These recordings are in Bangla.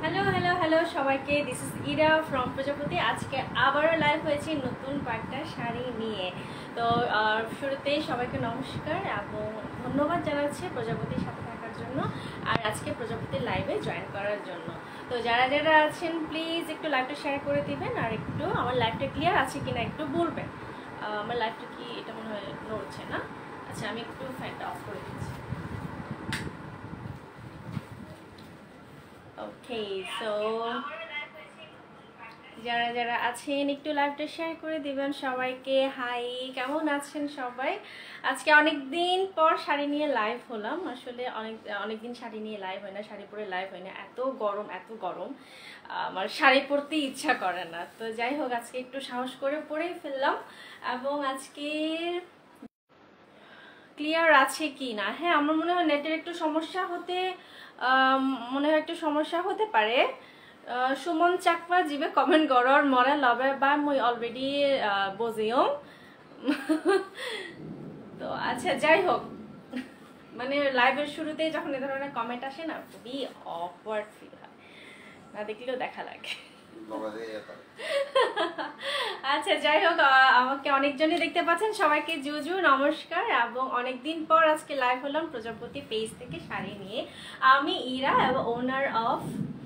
হ্যালো হ্যালো হ্যালো সবাইকে, this is Ira from Prajapati. আজকে আবারও লাইভ হয়েছি নতুন কয়েকটা শাড়ি নিয়ে। তো শুরুতেই সবাইকে নমস্কার এবং ধন্যবাদ জানাচ্ছি প্রজাপতির সাথে থাকার জন্য আর আজকে প্রজাপতির লাইভে জয়েন করার জন্য। তো যারা যারা আছেন প্লিজ একটু লাইভটা শেয়ার করে দিবেন আর একটু আমার লাইভটা ক্লিয়ার আছে কিনা একটু বলবেন। আমার লাইভটা কি এটা মনে হয় নড়ছে না? আচ্ছা, আমি একটু ফ্যানটা অফ করে দিচ্ছি। ওকে, সো যারা যারা আছেন একটু লাইভটা শেয়ার করে দিবেন সবাইকে। হাই, কেমন আছেন সবাই? আজকে অনেক দিন পর শাড়ি নিয়ে লাইভ হলাম। আসলে অনেক দিন শাড়ি নিয়ে লাইভ হয় না, শাড়ি পরে লাইভ হয় না। এত গরম আমার শাড়ি পরতে ইচ্ছা করে না। তো যাই হোক, আজকে একটু সাহস করে পরেই ফেললাম। এবং আজকে ক্লিয়ার আছে কি না, হ্যাঁ আমার মনে হয় নেটের একটু সমস্যা হতে পারে। সুমন চাকমা জিবে কমেন্ট গড়ৰ মৰে লবে বা মই অলরেডি বজিও। তো আচ্ছা, যাই হোক, মানে লাইভের শুরুতেই যখন এ ধরনের কমেন্ট আসে না, খুবই অকওয়ার্ড ফিল হয়, না দেখলেও দেখা লাগে। আচ্ছা, যাই হোক, আমাকে অনেকজনই দেখতে পাচ্ছেন, সবাইকে জুজু নমস্কার। এবং অনেকদিন পর আজকে লাইভ হলাম প্রজাপতি পেজ থেকে শাড়ি নিয়ে। আমি ইরা এবং ওনার অফ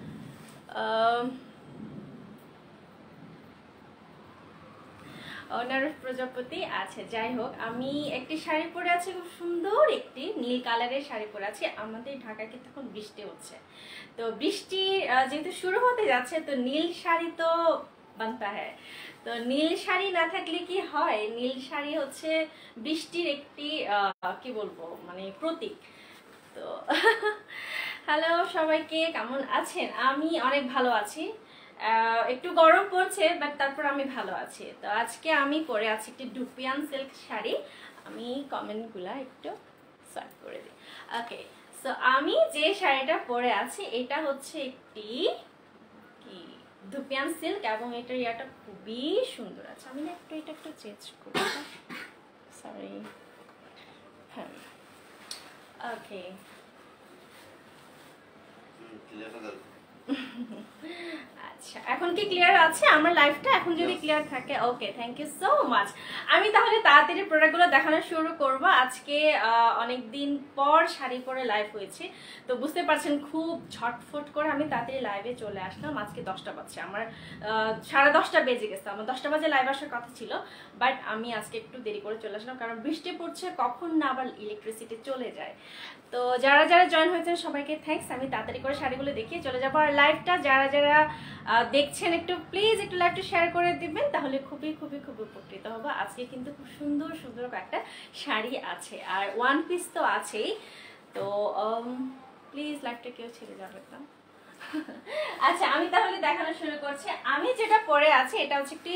প্রজাপতি। আচ্ছা, যাই হোক, আমি একটি শাড়ি পরে আছি, খুব সুন্দর একটি নীল কালারের শাড়ি পরে আছি। আমাদের ঢাকায় কিন্তু এখন বৃষ্টি হচ্ছে, তো বৃষ্টি যেহেতু শুরু হতে যাচ্ছে, তো নীল শাড়ি তো বানতা হ্যায়। তো নীল শাড়ি না থাকলে কি হয়, নীল শাড়ি হচ্ছে বৃষ্টির একটি কি বলবো, মানে প্রতীক। তো হ্যালো সবাইকে, কেমন আছেন? আমি অনেক ভালো আছি। একটু গরম পড়ছে, বাট তারপর আমি ভালো আছি। তো আজকে আমি পরে আছি একটি ডুপিয়ান সিল্ক শাড়ি। আমি কমেন্টগুলা একটু সলভ করে দিই। ওকে, সো আমি যে শাড়িটা পরে আছি এটা হচ্ছে একটি কি ডুপিয়ান সিল্ক এবং এটার ইয়াটা খুবই সুন্দর আছে। আমি না এটা একটু চেঞ্জ করি, সরি। হ্যাঁ, ওকে। আচ্ছা, এখন কি ক্লিয়ার আছে আমার লাইফটা? এখন যদি ক্লিয়ার থাকে, okay, thank you so much. আমি তাহলে তাড়াতাড়ি প্রোডাক্টগুলো দেখানো শুরু করব। আজকে অনেক দিন পর শাড়ি পরে লাইভ হয়েছে, তো বুঝতে পারছেন খুব ঝটফট করে আমি তাড়াতাড়ি লাইভে চলে আসলাম। আজকে 10টা বাজছে, আমার 10:30 বেজে গেছে। আমার 10টা বাজে লাইভ আসার কথা ছিল, বাট আমি আজকে একটু দেরি করে চলে আসলাম, কারণ বৃষ্টি পড়ছে, কখন না আবার ইলেকট্রিসিটি চলে যায়। তো যারা যারা জয়েন হয়েছেন সবাইকে থ্যাঙ্কস। আমি তাড়াতাড়ি করে শাড়িগুলো দেখিয়ে চলে যাবো। আর লাইভটা যারা যারা দেখছেন একটু প্লিজ একটু লাইভটা শেয়ার করে দিবেন, তাহলে খুবই খুবই খুবই উপকৃত হবো। আজকে কিন্তু খুব সুন্দর সুন্দর একটা শাড়ি আছে, আর ওয়ান পিস তো আছেই। তো প্লিজ লাইভটা কেউ ছেড়ে যাবে না। আচ্ছা, আমি তাহলে দেখানো শুরু করছি। আমি যেটা পরে আছি এটা হচ্ছে একটি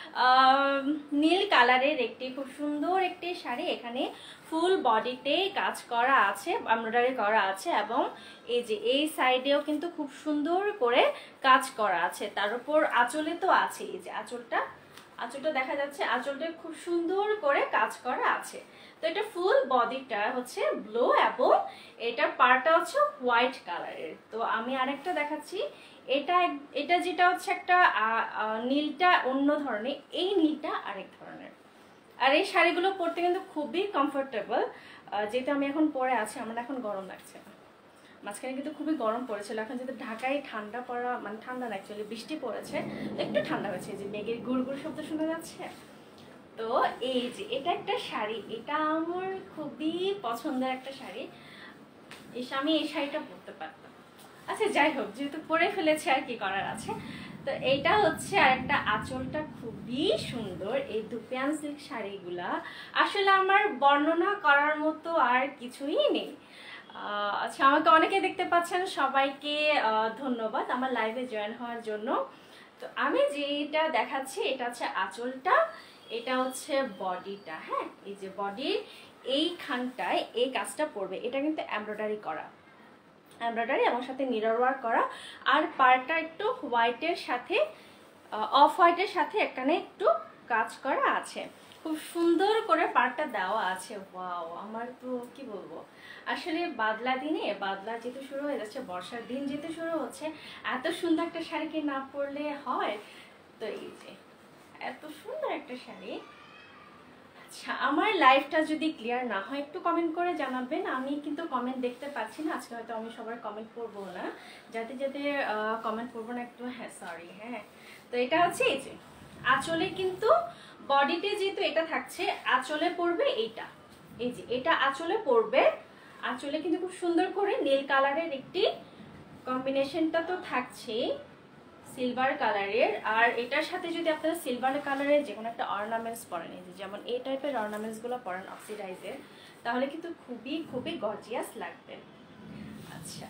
নীল কালারের একটি খুব সুন্দর একটি শাড়ি। এখানে ফুল বডিতে কাজ করা আছে, এমব্রয়ডারি করা আছে, এবং এই যে এই সাইডেও কিন্তু খুব সুন্দর করে কাজ করা আছে। তার উপর আঁচলে তো আছে, এই যে আঁচলটা দেখা যাচ্ছে, আঁচলটা খুব সুন্দর করে কাজ করা আছে। তো এটা ফুল বডিটা হচ্ছে ব্লু এবং এটার পাড়টা হচ্ছে হোয়াইট কালারের। তো আমি আরেকটা দেখাচ্ছি, এটা যেটা হচ্ছে একটা নীলটা অন্য ধরনের, এই নীলটা আরেক ধরনের। আর এই শাড়িগুলো পরতে কিন্তু খুবই কমফোর্টেবল। যেহেতু আমি এখন পরে আছি, আমার এখন গরম লাগছে না। মাঝখানে কিন্তু খুবই গরম পড়েছিল, এখন যেহেতু ঢাকায় ঠান্ডা পড়া, মানে ঠান্ডা না, অ্যাকচুয়ালি বৃষ্টি পড়েছে, একটু ঠান্ডা হয়েছে, যে মেঘের গুড় শব্দ শোনা যাচ্ছে। তো এই যে এটা একটা শাড়ি, এটা আমার খুবই পছন্দের একটা শাড়ি। আমি এই শাড়িটা পরতে পারতাম। আচ্ছা, যাই হোক, যেহেতু পরে ফেলেছি আর কি করার আছে। তো এইটা হচ্ছে আরেকটা, আঁচলটা খুবই সুন্দর। এই দুপিয়ান সিল্ক শাড়িগুলা আসলে আমার বর্ণনা করার মতো আর কিছুই নেই। আচ্ছা, আমাকে অনেকে দেখতে পাচ্ছেন, সবাইকে ধন্যবাদ আমার লাইভে জয়েন হওয়ার জন্য। তো আমি যেটা দেখাচ্ছি এটা হচ্ছে আঁচলটা, এটা হচ্ছে বডিটা। হ্যাঁ, এই যে বডির এইখানটায় এই কাজটা পড়বে, এটা কিন্তু এমব্রয়ডারি করা, এমব্রয়ডারি এবং সাথে মিরর ওয়ার্ক করা। আর পার্টটা একটু হোয়াইটের সাথে, অফ হোয়াইটের সাথে এখানে একটু কাজ করা আছে। খুব সুন্দর করে পাড়টা দেওয়া আছে। ওয়াও, আমার তো কি বলবো, আসলে বাদলা দিনে, বাদলা যেতে শুরু হয়ে যাচ্ছে, বর্ষার দিন যেতে শুরু হচ্ছে, এত সুন্দর একটা শাড়ি কি না পরলে হয়? তো এই যে এত সুন্দর একটা শাড়ি। আচ্ছা, আমার লাইফটা যদি ক্লিয়ার না হয় একটু কমেন্ট করে জানাবেন। আমি কিন্তু কমেন্ট দেখতে পাচ্ছি না আজকে, হয়তো আমি সবার কমেন্ট পড়বো না, যাতে যাতে কমেন্ট পড়বো না একটু, হ্যাঁ সরি। হ্যাঁ, তো এটা হচ্ছে এই যে আঁচলে, কিন্তু বডিতে যেহেতু এটা থাকছে, আঁচলে পড়বে এইটা, এই যে এটা আঁচলে পড়বে। আঁচলে কিন্তু খুব সুন্দর করে নীল কালারের একটি কম্বিনেশনটা তো থাকছেই, সিলভার কালারের। আর এটার সাথে যদি আপনারা সিলভার কালারের যে কোনো একটা অর্নামেন্টস পরেন, এই যে যেমন এই টাইপের অর্নামেন্টস গুলো পরেন অক্সিডাইজের, তাহলে কিন্তু খুবই খুবই গর্জিয়াস লাগবে। আচ্ছা,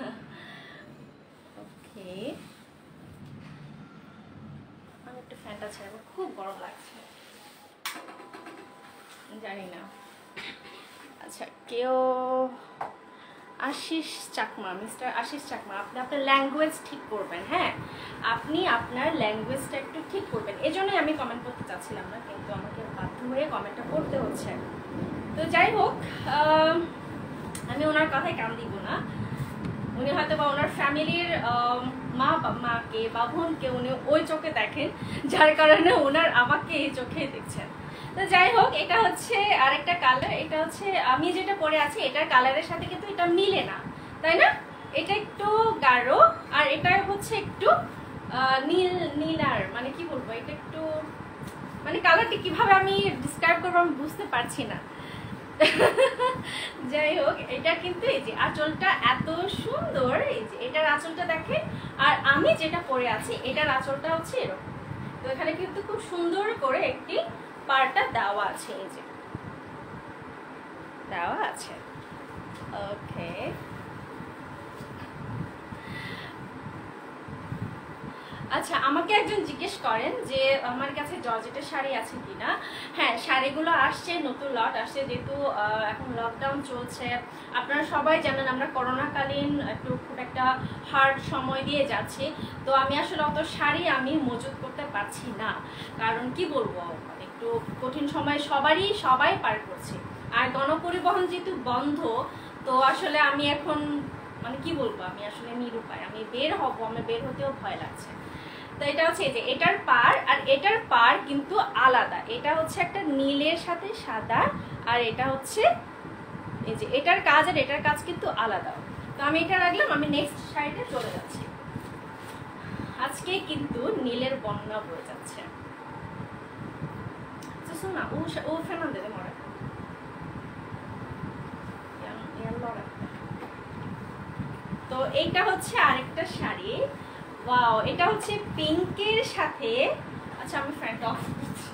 ওকে, আমি একটু ফ্যানটা ছাড়বো, খুব গরম লাগছে, জানি না। আচ্ছা, কেউ আশিস চাকমা, মিস্টার আশিস চাকমা, আপনি আপনার ল্যাঙ্গুয়েজ ঠিক করবেন। হ্যাঁ, আপনি আপনার ল্যাঙ্গুয়েজটা একটু ঠিক করবেন। এই জন্যই আমি কমেন্ট করতে চাচ্ছিলাম না, কিন্তু আমাকে বাধ্য হয়ে কমেন্টটা করতে হচ্ছে। তো যাই হোক, আমি ওনার কথায় কান দিব না। উনি হয়তো বা ওনার ফ্যামিলির মাকে বা বোনকে উনি ওই চোখে দেখেন, যার কারণে ওনার আমাকে এই চোখে দেখছেন। তো যাই হোক, এটা হচ্ছে আরেকটা কালার। এটা হচ্ছে আমি যেটা পরে আছি এটার কালারের সাথে কিন্তু এটা মিলে না, তাই না? এটা একটু গাঢ়, আর এটা হচ্ছে একটু নীল নীলার, মানে কি বলবো, এটা একটু, মানে কালারটি কিভাবে আমি ডিসক্রাইব করবো আমি বুঝতে পারছি না। যাই হোক, এটা কিন্তু এই যে আঁচলটা এত সুন্দর, এই যে এটার আঁচলটা দেখেন, আর আমি যেটা পরে আছি এটার আঁচলটা হচ্ছে এরকম। তো এখানে কিন্তু খুব সুন্দর করে একটি পাড়টা দেওয়া আছে, এই যে দেওয়া আছে। ওকে, আচ্ছা, আমাকে একজন জিজ্ঞেস করেন যে আমার কাছে জর্জেটের শাড়ি আছে কিনা। হ্যাঁ, শাড়িগুলো আসছে, নতুন লট আসছে, যেহেতু এখন লকডাউন চলছে। আপনারা সবাই জানেন আমরা করোনাকালীন একটু খুব একটা হার্ড সময় দিয়ে যাচ্ছি। তো আমি আসলে অত শাড়ি আমি মজুত করতে পারছি না, কারণ কি বলবো, একটু কঠিন সময় সবাই পার করছে। আর গণপরিবহন যেহেতু বন্ধ, তো আসলে আমি এখন, মানে কি বলবো, আমি আসলে নিরুপায়। আমি বের হতেও ভয় লাগছে। তো এটা হচ্ছে এই যে এটার পার, আর এটার পার কিন্তু আলাদা। এটা হচ্ছে একটা নীলের সাথে সাদা, আর এটা হচ্ছে এই যে এটার কাজ আর এটার কাজ কিন্তু আলাদা। তো আমি এটা রাখলাম, আমি নেক্সট শাড়িতে চলে যাচ্ছি। আজকে কিন্তু নীলের বন্যা বয়ে যাচ্ছে। না, ও ফেনা দেবে মরে। তো এইটা হচ্ছে আরেকটা শাড়ি। ওয়াও, এটা হচ্ছে পিঙ্কের সাথে, আচ্ছা আমি ফ্যানটা অফ করছি।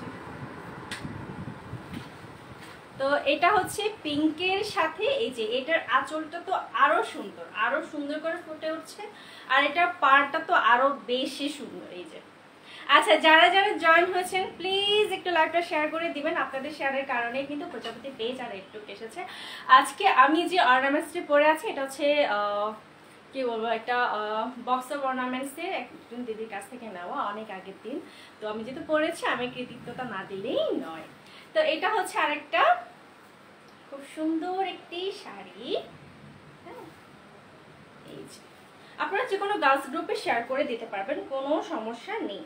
তো এটা হচ্ছে পিঙ্কের সাথে, এই যে এটার আঁচলটা তো আরো সুন্দর করে ফুটে উঠছে, আর এটার পাড়টা তো আরো বেশি সুন্দর। এই যে, আচ্ছা, যারা যারা জয়েন হয়েছেন প্লিজ একটু লাইভটা শেয়ার করে দিবেন। আপনাদের শেয়ারের কারণে কিন্তু প্রজাপতি পেজ আর একটু এসেছে। আজকে আমি যে অর্নামেন্টসটি পরে আছি এটা হচ্ছে কি বলবো, একটা বক্স অফ অর্নামেন্টসের একজন দিদির কাছ থেকে নেওয়া, অনেক আগের দিন। তো আমি যেহেতু পরেছি, আমি কৃতিত্বটা না দিলেই নয়। তো এটা হচ্ছে আরেকটা খুব সুন্দর একটি শাড়ি। হ্যাঁ, এই যে আপনারা যে কোনো গার্লস গ্রুপে শেয়ার করে দিতে পারবেন, কোনো সমস্যা নেই।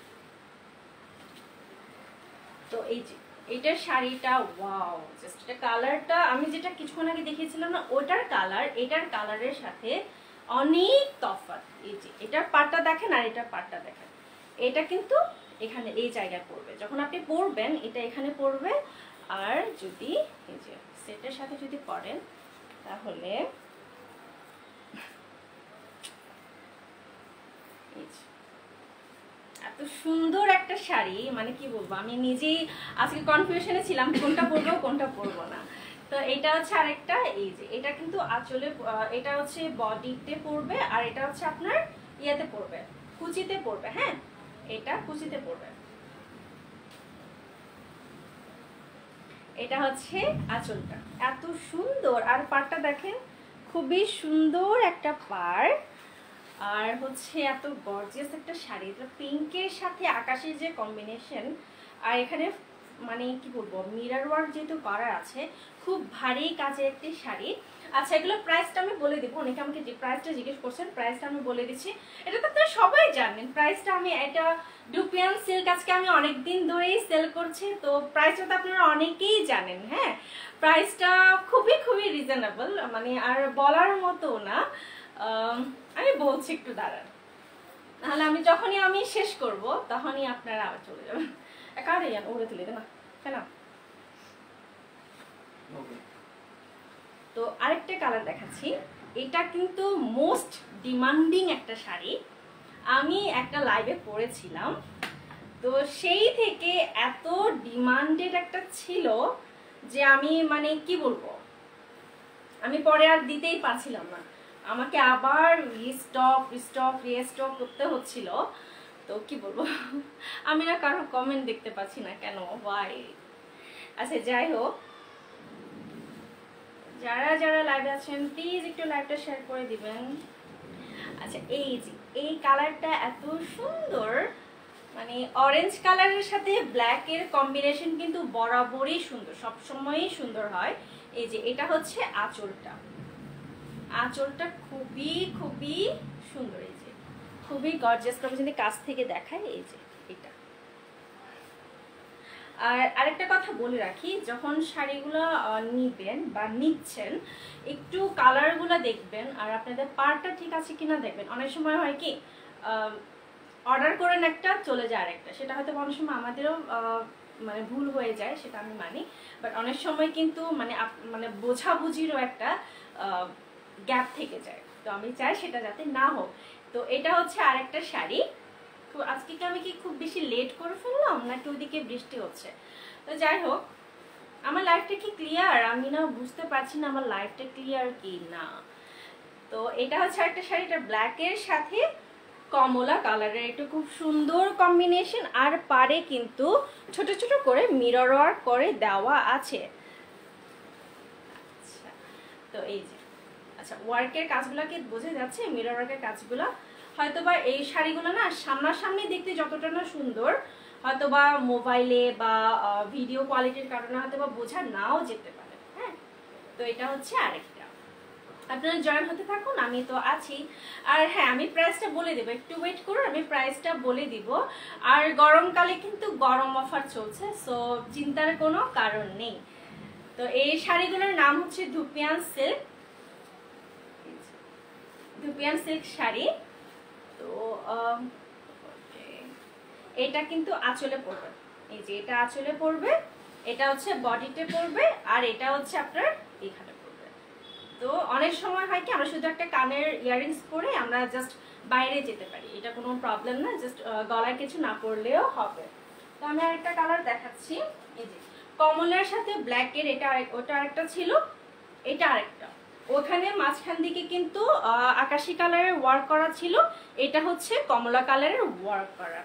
তো এই যে এটার শাড়িটা, ওয়াও, জাস্ট এটা কালারটা আমি যেটা কিছুক্ষণ আগে দেখিয়েছিলাম না, ওটার কালার এটার কালারের সাথে অনেক তফাৎ। এই যে এটার পাটটা দেখেন আর এটার পাটটা দেখেন, এটা কিন্তু এখানে এই জায়গায় পড়বে, যখন আপনি পরবেন এটা এখানে পড়বে। আর যদি এই যে সেটের সাথে যদি পরেন, তাহলে এত সুন্দর একটা শাড়ি, মানে কি বলবো, আমি নিজেই আজকে কনফিউশনে ছিলাম কোনটা পরবো কোনটা পরবো না। তো এটা হচ্ছে আরেকটা, এই যে এটা কিন্তু আঁচলে, এটা হচ্ছে বডিতে পড়বে, আর এটা হচ্ছে আপনার ইয়াতে পড়বে, কুচিতে পড়বে। হ্যাঁ, এটা কুচিতে পড়বে। এটা হচ্ছে আঁচলটা, এত সুন্দর, আর পাড়টা দেখেন, খুবই সুন্দর একটা পাড়। আর হচ্ছে এত গর্জিয়াস একটা শাড়ি, এটা পিঙ্কের সাথে আকাশের যে কম্বিনেশন, আর এখানে মানে কি বলবো, মিরর ওয়ার্ক যেহেতু করা আছে, খুব ভারী কাজের একটি শাড়ি। আচ্ছা, এগুলো প্রাইসটা আমি বলে দিব। অনেকে আমাকে যে প্রাইসটা জিজ্ঞেস করছেন, প্রাইসটা আমি বলে দিচ্ছি। এটা তো আপনারা সবাই জানেন প্রাইসটা। আমি এটা ডুপিয়ান সিল্ক আজকে আমি অনেকদিন ধরেই সেল করছি, তো প্রাইসটা তো আপনারা অনেকেই জানেন। হ্যাঁ, প্রাইসটা খুবই খুবই রিজনেবল, মানে আর বলার মতো না। আমি বলছি, একটু দাঁড়ান, নাহলে আমি যখনই আমি শেষ করব তখনই আপনারা আবার চলে যাবেন। কারে যান ওরে তুলে দে না কেন। তো আরেকটা কালার দেখাচ্ছি। এটা কিন্তু মোস্ট ডিমান্ডিং একটা শাড়ি, আমি একটা লাইভে পরেছিলাম, তো সেই থেকে এত ডিমান্ডেড একটা ছিল যে আমি মানে কি বলবো, আমি পরে আর দিতেই পারছিলাম না, আমাকে আবার রিস্টক করতে হচ্ছিল। তো কি বলবো, আমি না কারো কমেন্ট দেখতে পাচ্ছি না কেন, ওয়াই। আচ্ছা যাই হোক, যারা যারা লাইভে আছেন প্লিজ একটু লাইভটা শেয়ার করে দিবেন। আচ্ছা, এই যে এই কালারটা এত সুন্দর, মানে অরেঞ্জ কালারের সাথে ব্ল্যাক এর কম্বিনেশন কিন্তু বরাবরই সুন্দর, সবসময়ই সুন্দর হয়। এই যে এটা হচ্ছে আঁচলটা, আঁচলটা খুবই খুবই সুন্দর, এই যে খুবই গর্জিয়াস। আমি যদি কাছ থেকে দেখাই, এই যে এটা। আর আরেকটা কথা বলে রাখি, যখন শাড়িগুলো নিবেন বা নিচ্ছেন একটু কালারগুলো দেখবেন, আর আপনাদের পারটা ঠিক আছে কিনা দেখবেন। অনেক সময় হয় কি, অর্ডার করেন একটা, চলে যায় আরেকটা, সেটা হয়তো অনেক সময় আমাদেরও মানে ভুল হয়ে যায়, সেটা আমি মানি। বাট অনেক সময় কিন্তু মানে বোঝাবুঝিরও একটা গ্যাপ থেকে যায়, তো আমি চাই সেটা যাতে না হোক। তো এটা হচ্ছে আরেকটা শাড়ি। তো আজকে কি আমি কি খুব বেশি লেট করে ফেললাম, নাকি ওইদিকে বৃষ্টি হচ্ছে? তো যাই হোক, আমার লাইফটা কি ক্লিয়ার? আমি না বুঝতে পারছি না আমার লাইফটা ক্লিয়ার কি না। তো এটা হচ্ছে একটা শাড়ি, এটা ব্ল্যাকের সাথে কমলা কালারের, এটা খুব সুন্দর কম্বিনেশন। আর পারে কিন্তু ছোট ছোট করে মিরর ওয়ার্ক করে দেওয়া আছে। আচ্ছা, তো এই যে, আচ্ছা ওয়ার্কের কাজগুলো কি বোঝা যাচ্ছে? মিরর ওয়ার্কের কাজগুলো হয়তোবা এই শাড়িগুলো না সামনাসামনি দেখতে যতটা না সুন্দর, হয়তোবা মোবাইলে বা ভিডিও কোয়ালিটির কারণে হয়তোবা বোঝা নাও যেতে পারে। হ্যাঁ, তো এটা হচ্ছে আরেকটা। আপনারা জয়েন হতে থাকুন, আমি তো আছি। আর হ্যাঁ, আমি প্রাইসটা বলে দেবো, একটু ওয়েট করুন, আমি প্রাইসটা বলে দিব। আর গরমকালে কিন্তু গরম অফার চলছে, সো চিন্তার কোনো কারণ নেই। তো এই শাড়িগুলোর নাম হচ্ছে dupion silk, dupion silk sari. তো এটা কিন্তু আঁচলে পড়বে, এই যে এটা আঁচলে পড়বে, এটা হচ্ছে বডিতে পড়বে, আর এটা হচ্ছে আপনার এখানে পড়বে। তো অনেক সময় হয় কি, আমরা শুধু একটা কানের ইয়াররিংস পরে আমরা জাস্ট বাইরে যেতে পারি, এটা কোনো প্রবলেম না, জাস্ট গলায় কিছু না পরলেও হবে। তো আমি আরেকটা কালার দেখাচ্ছি, এই যে কমলার সাথে ব্ল্যাকের, এটা ওটা আরেকটা ছিল, এটা আরেকটা। ওখানে মাঝখান দিকে কিন্তু আকাশি কালারের ওয়ার্ক করা ছিল, এটা হচ্ছে কমলা কালারের ওয়ার্ক করা।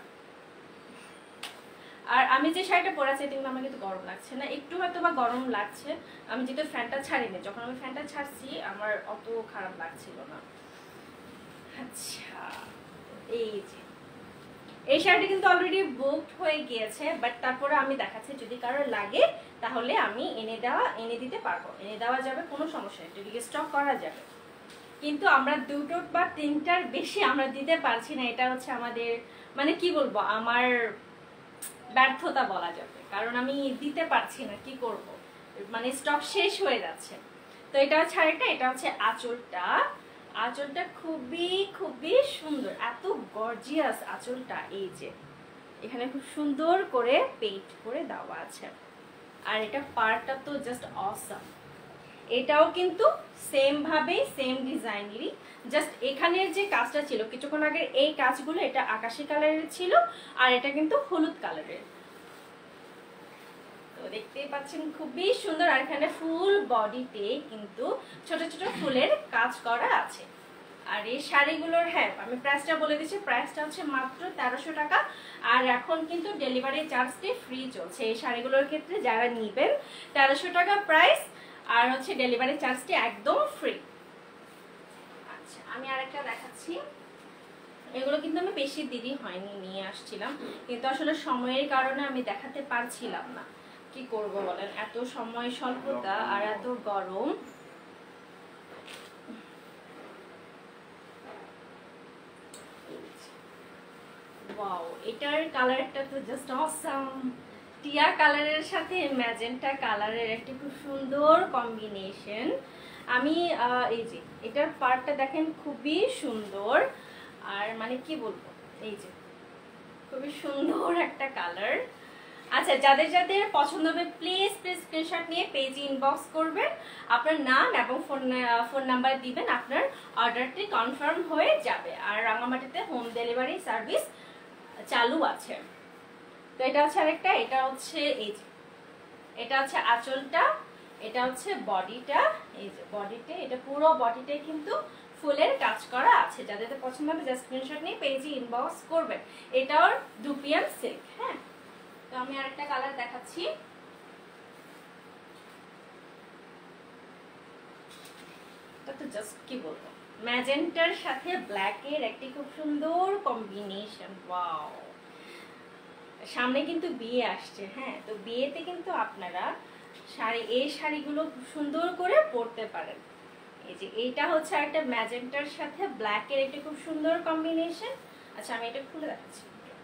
আর আমি যে শাড়িটা পরে আছি, কিন্তু আমার কিন্তু গরম লাগছে না, একটু হয়তো বা গরম লাগছে। আমি যেহেতু ফ্যানটা ছাড়িনি, যখন আমি ফ্যানটা ছাড়ছি আমার অত খারাপ লাগছিল না। আচ্ছা, এই যে এই শাড়িটা কিন্তু অলরেডি বুকড হয়ে গিয়েছে, বাট তারপরে আমি দেখাচ্ছি, যদি কারোর লাগে তাহলে আমি এনে দিতে পারবো, এনে দেওয়া যাবে, কোনো সমস্যা নেই, যদি স্টক করা যাবে। কিন্তু আমরা দুটো বা তিনটার বেশি আমরা দিতে পারছি না, এটা হচ্ছে আমাদের মানে কি বলবো, আমার ব্যর্থতা বলা যাবে, কারণ আমি দিতে পারছি না, কি করব, মানে স্টক শেষ হয়ে যাচ্ছে। তো এটা হচ্ছে আরেকটা, এটা হচ্ছে আঁচলটা। আঁচলটা খুবই খুবই সুন্দর, এত গর্জিয়াস আঁচলটা। এই যে এখানে খুব সুন্দর করে পেইন্ট করে দেওয়া আছে, আর এটা পার্টটা তো জাস্ট অসাম। এটাও কিন্তু সেম ভাবে সেম ডিজাইনেরই, জাস্ট এখানের যে কাজটা ছিল কিছুক্ষণ আগের, এই কাজগুলো এটা আকাশি কালারের ছিল, আর এটা কিন্তু হলুদ কালারের। তো দেখতেই পাচ্ছেন খুবই সুন্দর, আর এখানে ফুল বডিতে কিন্তু ছোট ছোট ফুলের কাজ করা আছে। আর এই শাড়িগুলোর, হ্যাঁ আমি প্রাইসটা বলে দিচ্ছি, প্রাইসটা হচ্ছে মাত্র 1300 টাকা। আর এখন কিন্তু ডেলিভারি চার্জটি ফ্রি চলছে এই শাড়িগুলোর ক্ষেত্রে, যারা নিবেন 1300 টাকা প্রাইস, আর হচ্ছে ডেলিভারি চার্জটি একদম ফ্রি। আচ্ছা, আমি আরেকটা দেখাচ্ছি। এগুলো কিন্তু আমি বেশি দেরি হয়নি নিয়ে আসছিলাম, কিন্তু আসলে সময়ের কারণে আমি দেখাতে পারছিলাম না। কি করব বলেন, এত সময় স্বল্পতা আর এত গরম। ওয়াও, এটার কালারটা তো জাস্ট অসাম। টিয়া কালারের সাথে ম্যাজেন্টা কালারের একটা খুব সুন্দর কম্বিনেশন। আমি এই যে এটার পার্টটা দেখেন খুবই সুন্দর, আর মানে কি বলবো, এই যে খুবই সুন্দর একটা কালার। আচ্ছা, যাদের যাদের পছন্দ হবে প্লিজ স্ক্রিনশট নিয়ে পেজে ইনবক্স করবেন, আপনার নাম এবং ফোন নাম্বার দিবেন, আপনার অর্ডারটি কনফার্ম হয়ে যাবে। আর রাঙামাটিতে হোম ডেলিভারি সার্ভিস চালু আছে। তো এটা হচ্ছে আরেকটা, এটা হচ্ছে এই যে এটা হচ্ছে আঁচলটা, এটা হচ্ছে বডিটা। এই যে বডিতে, এটা পুরো বডিটাই কিন্তু ফুলের কাজ করা আছে। যাদের পছন্দ হবে জাস্ট স্ক্রিনশট নিয়ে পেজে ইনবক্স করবেন। এটাও ডুপিয়ান সিল্ক। হ্যাঁ, তো আমি আরেকটা কালার দেখাচ্ছি। এটা তো জাস্ট কি বলবো, ম্যাজেন্টার সাথে ব্ল্যাকের একটি খুব সুন্দর কম্বিনেশন। ওয়াও, সামনে কিন্তু বিয়ে আসছে। হ্যাঁ, তো বিয়েতে কিন্তু আপনারা এই শাড়িগুলো খুব সুন্দর করে পরতে পারেন। এই যে এইটা হচ্ছে একটা ম্যাজেন্টার সাথে ব্ল্যাকের একটা খুব সুন্দর কম্বিনেশন। আচ্ছা, আমি এটা খুলে দেখাচ্ছি।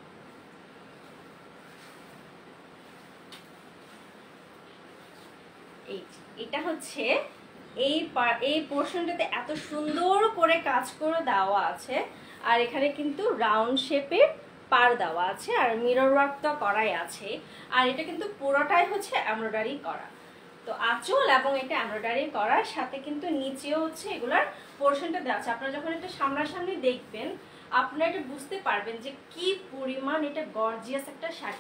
এটা হচ্ছে এই পোরশনটাতে এত সুন্দর করে কাজ করে দেওয়া আছে, আর এখানে কিন্তু রাউন্ড শেপের পার দেওয়া আছে, আর মিরর ওয়ার্ক তো করাই আছে। আর এটা কিন্তু পুরোটাই হচ্ছে এমব্রয়ডারি করা। তো আঁচল এবং এটা এমব্রয়ডারি করার সাথে কিন্তু নিচেও হচ্ছে এগুলার পোরশনটা দেওয়া আছে। আপনারা যখন এটা সামনাসামনি দেখবেন আপনারা এটা বুঝতে পারবেন যে কি পরিমাণ এটা গর্জিয়াস একটা শাড়ি।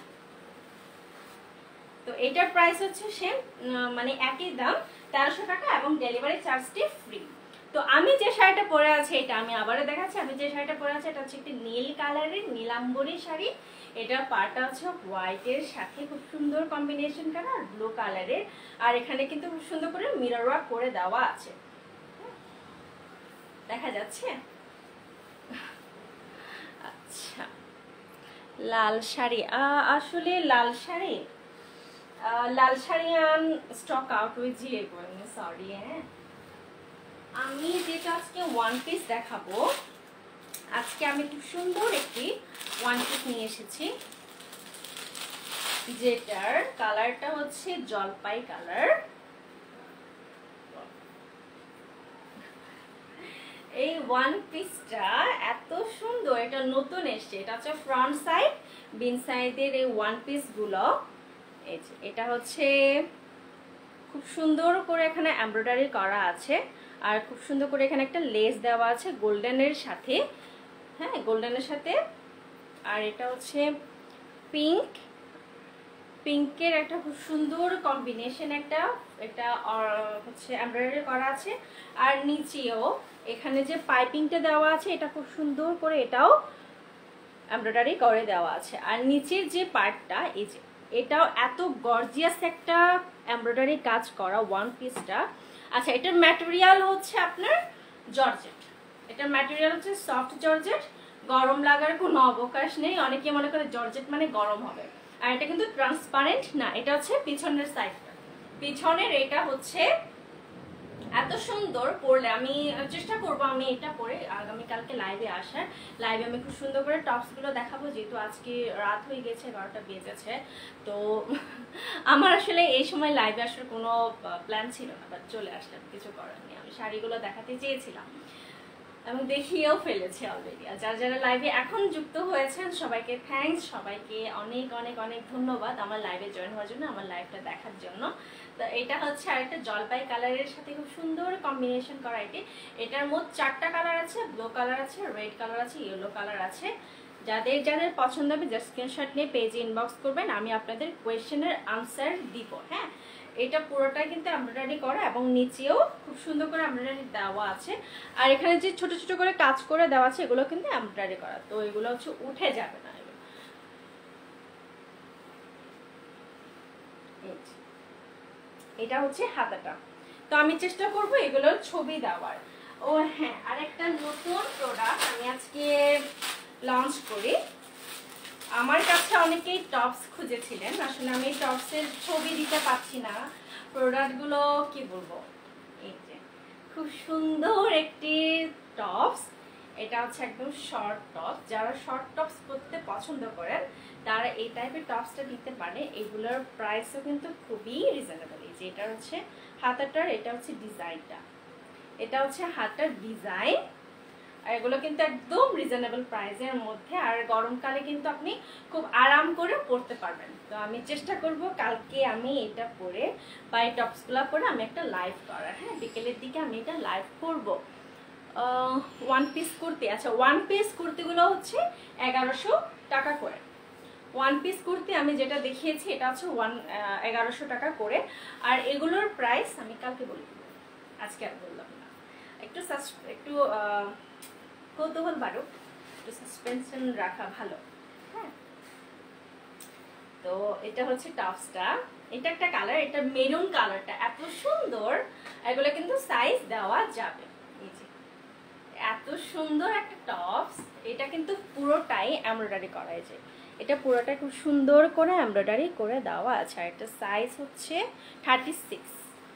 তো এটার প্রাইস হচ্ছে সেম, মানে একই দাম 1300 টাকা, এবং ডেলিভারি চার্জটি ফ্রি। তো আমি যে শাড়িটা পরে আছি, এটা আমি আবারও দেখাচ্ছি। আমি যে শাড়িটা পরে আছি এটা হচ্ছে একটি নীল কালারের নীলাম্বরী শাড়ি। এটার পাড়টা হচ্ছে হোয়াইটের সাথে খুব সুন্দর কম্বিনেশন করা, আর ব্লু কালারের। আর এখানে কিন্তু খুব সুন্দর করে মিরর ওয়ার্ক করে দেওয়া আছে, দেখা যাচ্ছে। আচ্ছা, লাল শাড়ি, আসলে লাল শাড়ি স্টক আউট হয়েছে, সরি। হ্যাঁ, আমি যেটা আজকে ওয়ান পিস দেখাবো, আজকে আমি খুব সুন্দর একটি ওয়ান পিস নিয়ে এসেছি, যেটার কালারটা হচ্ছে জলপাই কালার। এই ওয়ান পিসটা এত সুন্দর, এটা নতুন এসছে। এটা হচ্ছে ফ্রন্ট সাইড, বিন সাইডের এই ওয়ান পিস গুলো। এটা হচ্ছে খুব সুন্দর করে এখানে এমব্রয়ডারি করা আছে, আর খুব সুন্দর করে এখানে একটা লেস দেওয়া আছে গোল্ডেনের সাথে। হ্যাঁ, গোল্ডেনের সাথে। আর এটা হচ্ছে পিঙ্কের একটা খুব সুন্দর কম্বিনেশন একটা, এটা হচ্ছে এমব্রয়ডারি করা আছে। আর নিচেও এখানে যে পাইপিংটা দেওয়া আছে এটা খুব সুন্দর করে এটাও এমব্রয়ডারি করে দেওয়া আছে। আর নিচের যে পার্টটা, এই যে এটাও এত গর্জিয়াস একটা এমব্রয়ডারি কাজ করা ওয়ান পিসটা। আচ্ছা, এটার ম্যাটেরিয়াল হচ্ছে আপনার জর্জেট। এটার ম্যাটেরিয়াল হচ্ছে সফট জর্জেট, গরম লাগার কোনো অবকাশ নেই। অনেকে মনে করে জর্জেট মানে গরম হবে, আর এটা কিন্তু ট্রান্সপারেন্ট না। এটা হচ্ছে পিছনের সাইডটা, পিছনের এটা হচ্ছে এত সুন্দর পরলে। আমি চেষ্টা করব আমি এটা পরে আগামীকালকে লাইভে আসার। লাইভে আমি খুব সুন্দর করে টপসগুলো দেখাবো, যেহেতু আজকে রাত হয়ে গেছে, 12টা বেজেছে। তো আমার আসলে এই সময় লাইভে আসার কোনো প্ল্যান ছিল না, বাট চলে আসলাম, কিছু করার নেই। আমি শাড়িগুলো দেখাতে চেয়েছিলাম এবং দেখিয়েও ফেলেছি অলরেডি। আর যারা যারা লাইভে এখন যুক্ত হয়েছেন সবাইকে থ্যাঙ্কস, সবাইকে অনেক অনেক অনেক ধন্যবাদ আমার লাইভে জয়েন হওয়ার জন্য, আমার লাইভটা দেখার জন্য। তো এটা হচ্ছে আরেকটা জলপাই কালারের সাথে খুব সুন্দর কম্বিনেশন করা। এটার মোট 4টা কালার আছে, ব্লু কালার আছে, রেড কালার আছে, ইয়েলো কালার আছে। যাদের যাদের পছন্দ হবে জাস্ট স্ক্রিনশট নিয়ে পেজে ইনবক্স করবেন, আমি আপনাদের কোয়েশ্চেনের আনসার দিব। হ্যাঁ, এটা পুরোটাই কিন্তু এমব্রয়ডারি করা, এবং নিচেও খুব সুন্দর করে এমব্রয়ডারি দেওয়া আছে। আর এখানে যে ছোট ছোট করে কাজ করে দেওয়া আছে এগুলো কিন্তু এমব্রয়ডারি করা, তো এগুলো হচ্ছে উঠে যাবে না। এটা হচ্ছে হাতাটা। তো আমি চেষ্টা করব এগুলোর ছবি দেওয়ার। ও হ্যাঁ, আরেকটা নতুন প্রোডাক্ট আমি আজকে লঞ্চ করি। আমার কাছে অনেকেই টপস খুঁজেছিলেন, আসলে আমি টপসের ছবি দিতে পারছি না। প্রোডাক্টগুলো কি বলবো, এই যে খুব সুন্দর একটি টপস। এটা হচ্ছে একদম শর্ট টপস, যারা শর্ট টপস পরতে পছন্দ করেন তারা এই টাইপের টপসটা নিতে পারে। এগুলোর প্রাইসও কিন্তু খুবই রিজনেবল। এই যে এটা হচ্ছে হাতাটার, এটা হচ্ছে ডিজাইনটা, এটা হচ্ছে হাতার ডিজাইন। আর এগুলো কিন্তু একদম রিজনেবল প্রাইসের মধ্যে, আর গরমকালে কিন্তু আপনি খুব আরাম করে পরতে পারবেন। তো আমি চেষ্টা করব কালকে আমি এটা পরে বা এই টপসগুলো পরে আমি একটা লাইভ করার। হ্যাঁ, বিকেলের দিকে আমি এটা লাইভ করব। ওয়ান পিস কুর্তি, আচ্ছা ওয়ান পিস কুর্তিগুলো হচ্ছে 1100 টাকা করে। ওয়ান পিস কুর্তি আমি যেটা দেখিয়েছি এটা হচ্ছে 1100 টাকা করে। আর এগুলোর প্রাইস আমি কালকে বলে দেবো, আজকে আর বললাম না। একটু কৌতূহল বাড়ুক, একটু সাসপেনশন রাখা ভালো। হ্যাঁ, তো এটা হচ্ছে টপসটা, এটা একটা কালার, এটা মেরুন কালারটা এত সুন্দর। এগুলো কিন্তু সাইজ দেওয়া যাবে। এই যে এত সুন্দর একটা টপস, এটা কিন্তু পুরোটাই এমব্রয়ডারি করা। এই যে এটা পুরোটা খুব সুন্দর করে এমব্রয়ডারি করে দেওয়া আছে। আর এটা সাইজ হচ্ছে 36,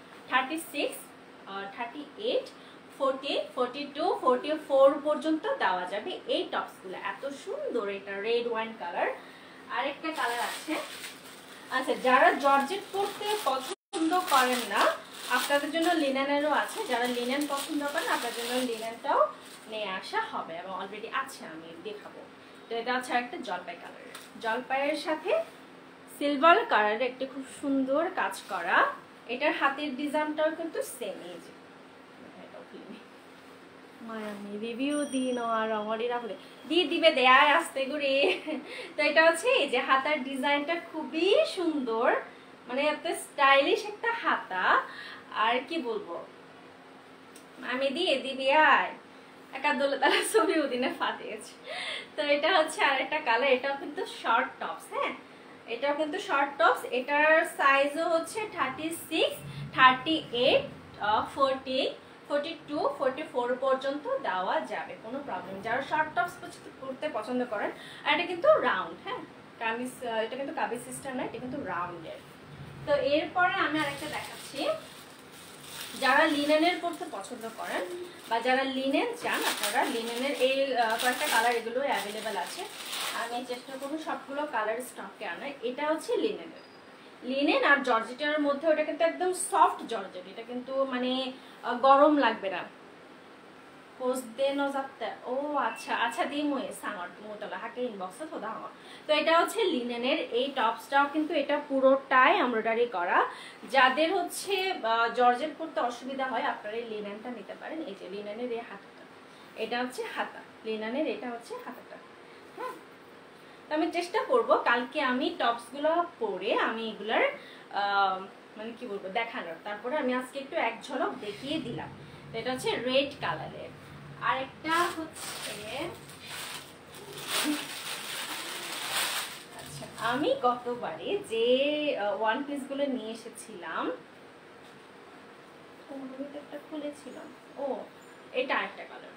38, 40, 42, 44 পর্যন্ত দেওয়া যাবে এই টপসগুলো। এত সুন্দর, এটা রেড ওয়াইন কালার। আরেকটা কালার আছে, আচ্ছা যারা জর্জেট পরতে পছন্দ করেন না আপনাদের জন্য লিনেনেরও আছে। যারা লিনেন পছন্দ করেন আপনাদের জন্য লিনেনটাও নিয়ে আসা হবে, এবং অলরেডি আছে, আমি দেখাবো। তো এটা হচ্ছে একটা জলপাই কালারের, জলপাইয়ের সাথে সিলভার কালারের একটি খুব সুন্দর কাজ করা। এটার হাতের ডিজাইনটাও কিন্তু সেম। এই যে আমি রিভিউ দিই না, আর আমারই রাখলে দিয়ে দিবে দেয় আসতে ঘুরে। তো এটা হচ্ছে এই যে হাতার ডিজাইনটা খুবই সুন্দর, মানে এত স্টাইলিশ একটা হাতা। আর কি বলবো, আমি দিয়ে দিবি আর একাদলে তারা ছবি ওদিনে ফাটিয়েছে। তো এটা হচ্ছে আরেকটা কালার, এটাও কিন্তু শর্ট টপস। হ্যাঁ, এটাও কিন্তু শর্ট টপস। এটার সাইজও হচ্ছে 36, 38, 40, 42, 44 পর্যন্ত দেওয়া যাবে, কোনো প্রবলেম। যারা শর্ট টপস করতে পছন্দ করেন। আর এটা কিন্তু রাউন্ড, হ্যাঁ কামিজ, এটা কিন্তু কামিজ সিস্টেম না, এটা কিন্তু রাউন্ডের। তো এরপরে আমি আরেকটা দেখাচ্ছি, যারা লিনেনের পরতে পছন্দ করেন বা যারা লিনেন চান, আপনারা লিনেনের এই কয়েকটা কালার এগুলো অ্যাভেলেবেল আছে। আমি চেষ্টা করবো সবগুলো কালার স্টকে আনার। এটা হচ্ছে লিনেনের, লিনেন আর জর্জেটের মধ্যে, ওটা কিন্তু একদম সফট জর্জেট, এটা কিন্তু মানে গরম লাগবে না। ও আচ্ছা আচ্ছা দিমই সাঙর মোটলা হাকে ইনবক্সে তো দাও। তো এটা হচ্ছে লিনেনের এই টপসটাও কিন্তু এটা পুরোটাই এমব্রয়ডারি করা। যাদের হচ্ছে জর্জেট পরতে অসুবিধা হয় আপনারা এই লিনেনটা নিতে পারেন। এই যে লিনেনের এই হাতাটা, এটা হচ্ছে হাতা, লিনেনের এটা হচ্ছে হাতাটা। হ্যাঁ, তো আমি চেষ্টা করব কালকে আমি টপসগুলো পরে আমি এগুলার মানে কি বলবো দেখানোর। তারপরে আমি আজকে একটু এক ঝলক দেখিয়ে দিলাম। তো এটা হচ্ছে রেড কালারের। আরেকটা হচ্ছে, আচ্ছা আমি গতবারে যে ওয়ান পিস গুলো নিয়ে এসেছিলাম, একটা খুলেছিলাম, ও এটা একটা কালার,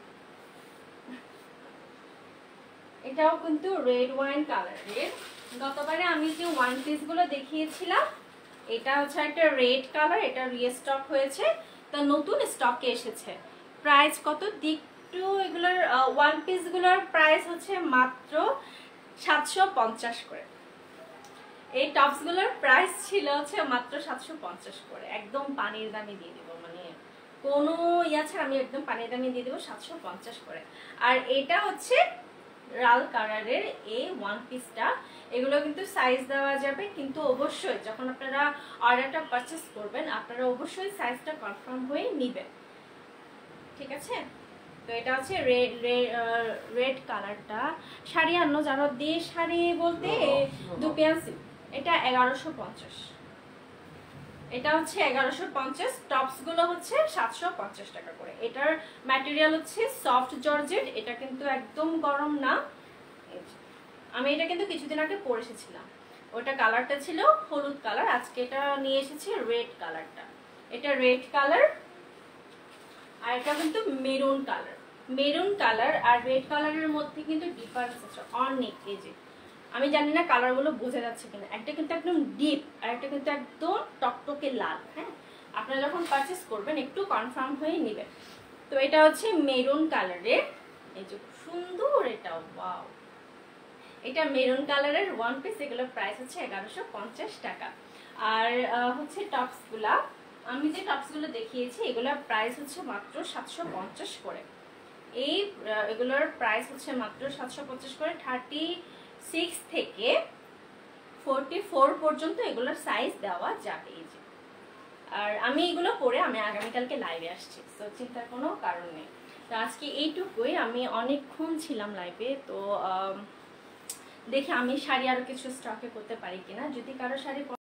এটাও কিন্তু রেড ওয়াইন কালারের। গতবারে আমি যে ওয়ান পিস গুলো দেখিয়েছিলাম এটা হচ্ছে একটা রেড কালার, এটা রিস্টক হয়েছে, তা নতুন স্টকে এসেছে। প্রাইস কত একটু, এগুলোর ওয়ান পিস গুলোর প্রাইস হচ্ছে মাত্র 750 করে। এই টপস গুলোর প্রাইস ছিল হচ্ছে মাত্র 750 করে। একদম পানির দামে দিয়ে দিব, মানে কোনো ইয়া ছাড়া আমি একদম পানির দামে দিয়ে দেবো 750 করে। আর এটা হচ্ছে লাল কালারের এই ওয়ান পিসটা, এগুলো কিন্তু সাইজ দেওয়া যাবে, কিন্তু অবশ্যই যখন আপনারা অর্ডারটা পারচেস করবেন আপনারা অবশ্যই সাইজটা কনফার্ম হয়ে নেবেন, ঠিক আছে। তো এটা হচ্ছে রেড কালারটা। শাড়ি আনো যারা দিয়ে শাড়ি বলতে দুপিয়ান্সি, এটা 1150, এটা হচ্ছে 1150। টপস গুলো হচ্ছে 750 টাকা করে। এটার ম্যাটেরিয়াল হচ্ছে সফট জর্জেট, এটা কিন্তু একদম গরম না। আমি এটা কিন্তু কিছুদিন আগে পরে এসেছিলাম, ওটা কালারটা ছিল হলুদ কালার, আজকে এটা নিয়ে এসেছি রেড কালারটা। এটা রেড কালার, আর এটা কিন্তু মেরুন কালার। মেরুন কালার আর রেড কালারের মধ্যে কিন্তু ডিফারেন্স আছে অনেক। এই যে আমি জানি না কালারগুলো বোঝা যাচ্ছে কিনা, একটা কিন্তু একদম ডিপ আর একটা কিন্তু একদম টকটকে লাল। হ্যাঁ, আপনারা যখন পারচেস করবেন একটু কনফার্ম হয়ে নেবেন। তো এটা হচ্ছে মেরুন কালারের, এই যে সুন্দর, এটাও ওয়াও, এটা মেরুন কালারের ওয়ান পিস। এগুলোর প্রাইস হচ্ছে 1150 টাকা। আর হচ্ছে টপসগুলা, আমি যে টপসগুলো দেখিয়েছি এগুলোর প্রাইস হচ্ছে মাত্র 750 করে। এগুলোর প্রাইস হচ্ছে মাত্র 750 করে। 36 থেকে 44 পর্যন্ত এগুলোর সাইজ দেওয়া যাবে। এই যে, আর আমি এগুলো পরে আমি আগামীকালকে লাইভে আসছি, তো চিন্তার কোনো কারণ নেই। তো আজকে এইটুকুই, আমি অনেকক্ষণ ছিলাম লাইভে। তো দেখি আমি শাড়ি আরো কিছু স্টকে করতে পারি কিনা, যদি কারো শাড়ি